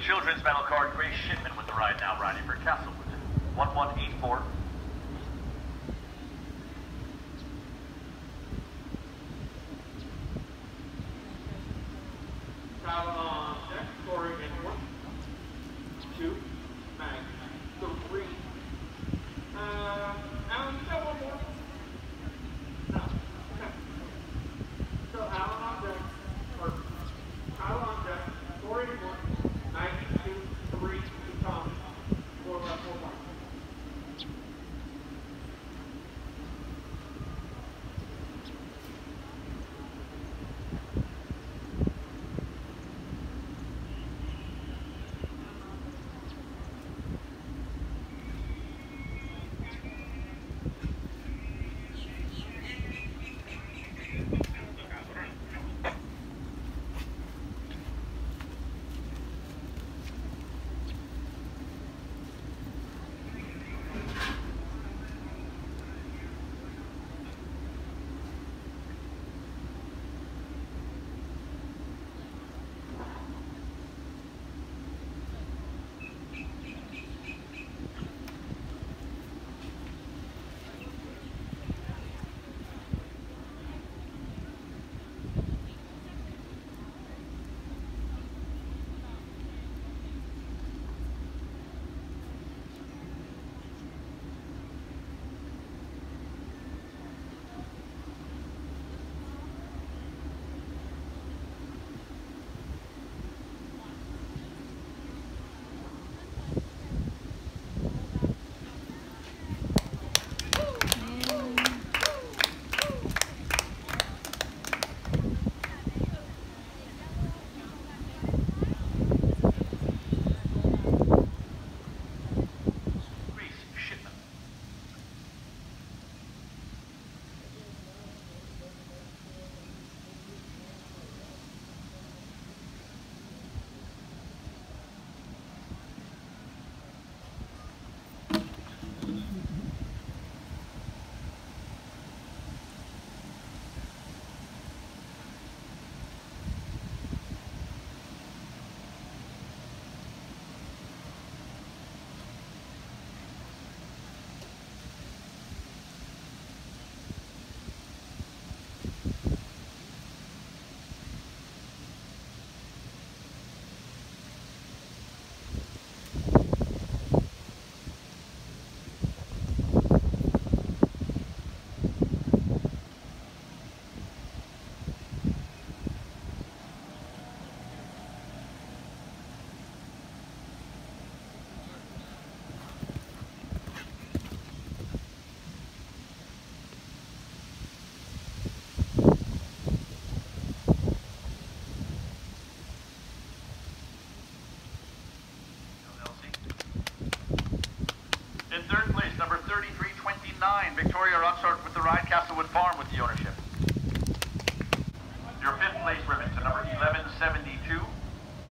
children's medal card, Grace Shipman with the ride now, riding for Castlewood. 1184. Travel on deck, scoring in 1, 2, 9, 3. Alan, you got one more? No. Okay. So Alan on deck, or Alan on deck, scoring in 1, 92, 3, to Thomas. 4 left, 4 points. In third place, number 3329, Victoria Roxart with the ride, Castlewood Farm with the ownership. Your fifth place ribbon to number 1172,